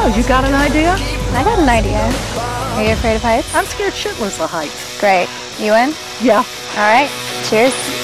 You got an idea? I got an idea. Are you afraid of heights? I'm scared shitless of heights. Great. You in? Yeah. All right. Cheers.